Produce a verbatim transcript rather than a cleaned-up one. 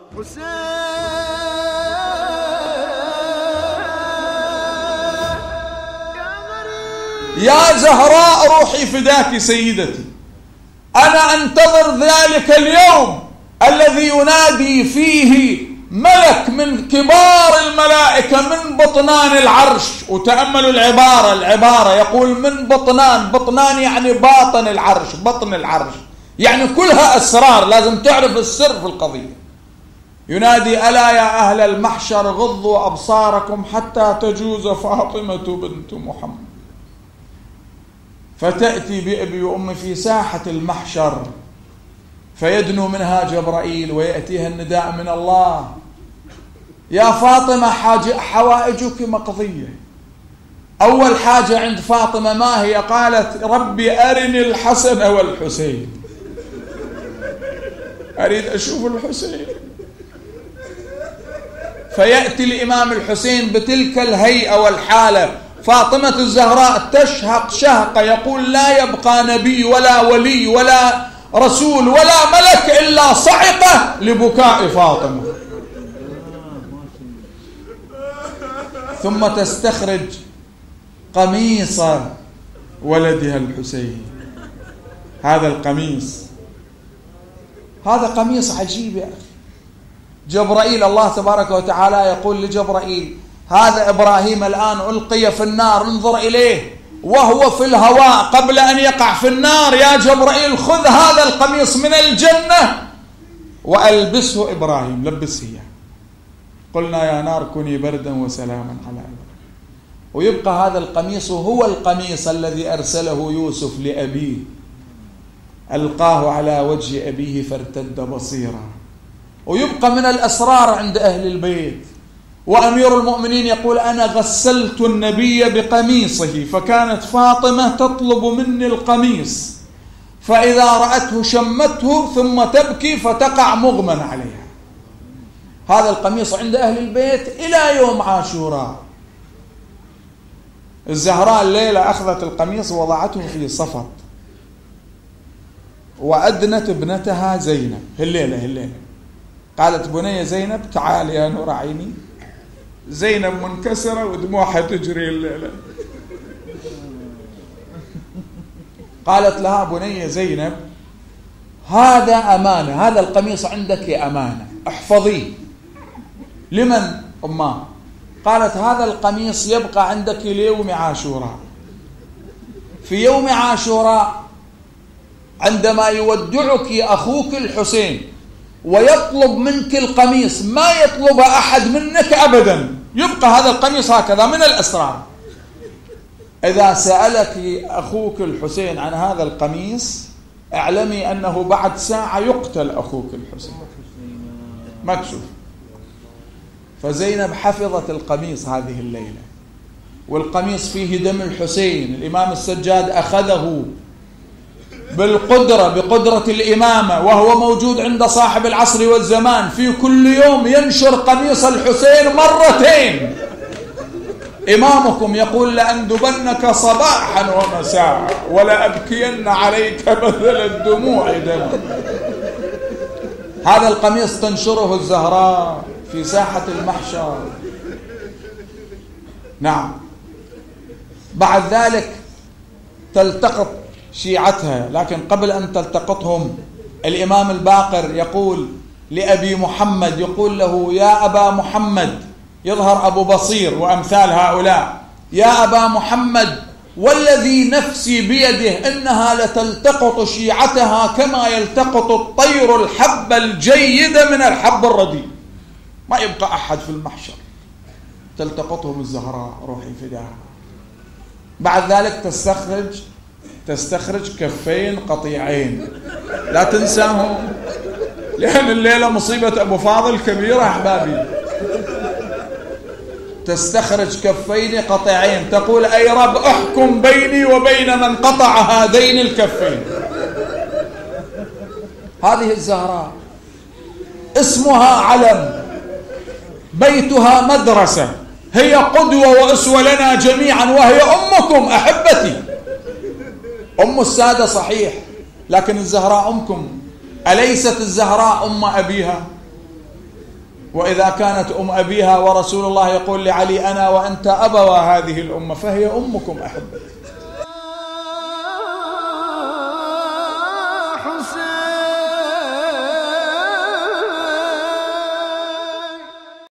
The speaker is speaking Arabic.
يا زهراء روحي فداك سيدتي، أنا أنتظر ذلك اليوم الذي ينادي فيه ملك من كبار الملائكة من بطنان العرش. وتأملوا العبارة العبارة يقول من بطنان، بطنان يعني باطن العرش، بطن العرش يعني كلها أسرار، لازم تعرف السر في القضية. ينادي ألا يا أهل المحشر غضوا أبصاركم حتى تجوز فاطمة بنت محمد. فتأتي بأبي وأمي في ساحة المحشر، فيدنو منها جبرائيل ويأتيها النداء من الله: يا فاطمة حوائجك مقضية. أول حاجة عند فاطمة ما هي؟ قالت: ربي أرني الحسن والحسين، أريد أشوف الحسين. فيأتي الإمام الحسين بتلك الهيئة والحالة. فاطمة الزهراء تشهق شهقة، يقول لا يبقى نبي ولا ولي ولا رسول ولا ملك إلا صعقة لبكاء فاطمة. ثم تستخرج قميص ولدها الحسين. هذا القميص، هذا قميص عجيب يا أخي. جبرائيل الله تبارك وتعالى يقول لجبرائيل: هذا إبراهيم الآن ألقي في النار، انظر إليه وهو في الهواء قبل أن يقع في النار. يا جبرائيل خذ هذا القميص من الجنة وألبسه إبراهيم، لبسه إياه. قلنا يا نار كوني بردا وسلاما على إبراهيم. ويبقى هذا القميص هو القميص الذي أرسله يوسف لأبيه، ألقاه على وجه أبيه فارتد بصيرا. ويبقى من الأسرار عند أهل البيت. وأمير المؤمنين يقول: أنا غسلت النبي بقميصه، فكانت فاطمة تطلب مني القميص، فإذا رأته شمته ثم تبكي فتقع مغمى عليها. هذا القميص عند أهل البيت إلى يوم عاشوراء. الزهراء الليلة أخذت القميص ووضعته في صفط، وأدنت ابنتها زينب الليلة الليلة قالت: بني زينب تعالي يا نور عيني. زينب منكسرة ودموعها تجري الليلة. قالت لها: بني زينب هذا أمانة، هذا القميص عندك أمانة، احفظيه. لمن أماه؟ قالت: هذا القميص يبقى عندك ليوم عاشوراء. في يوم عاشوراء عندما يودعك أخوك الحسين ويطلب منك القميص، ما يطلب أحد منك أبدا، يبقى هذا القميص هكذا من الأسرار. إذا سألك أخوك الحسين عن هذا القميص اعلمي أنه بعد ساعة يقتل أخوك الحسين، مكشوف. فزينب حفظت القميص هذه الليلة، والقميص فيه دم الحسين. الإمام السجاد أخذه بالقدرة، بقدرة الإمامة، وهو موجود عند صاحب العصر والزمان، في كل يوم ينشر قميص الحسين مرتين. إمامكم يقول: لأندبنك صباحا ومساء ولأبكين عليك بذل الدموع دما. هذا القميص تنشره الزهراء في ساحة المحشر. نعم. بعد ذلك تلتقط شيعتها، لكن قبل أن تلتقطهم الإمام الباقر يقول لأبي محمد، يقول له: يا أبا محمد، يظهر أبو بصير وأمثال هؤلاء: يا أبا محمد والذي نفسي بيده إنها لتلتقط شيعتها كما يلتقط الطير الحب الجيد من الحب الرديء، ما يبقى أحد في المحشر، تلتقطهم الزهراء روحي فداها. بعد ذلك تستخرج تستخرج كفين قطيعين، لا تنساهم، لأن الليلة مصيبة أبو فاضل كبيرة أحبابي. تستخرج كفين قطيعين، تقول: أي رب احكم بيني وبين من قطع هذين الكفين. هذه الزهراء اسمها علم، بيتها مدرسة، هي قدوة وأسوة لنا جميعا، وهي أمكم أحبتي، أم السادة صحيح، لكن الزهراء أمكم. أليست الزهراء أم أبيها؟ وإذا كانت أم أبيها ورسول الله يقول لعلي أنا وأنت أبوا هذه الأمة فهي أمكم أحبتي.